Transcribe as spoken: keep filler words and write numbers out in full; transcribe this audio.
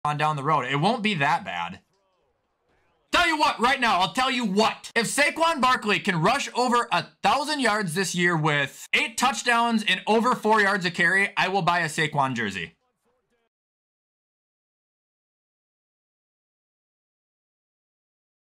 on down the road. It won't be that bad. Tell you what, right now, I'll tell you what. If Saquon Barkley can rush over a thousand yards this year with eight touchdowns and over four yards a carry, I will buy a Saquon jersey.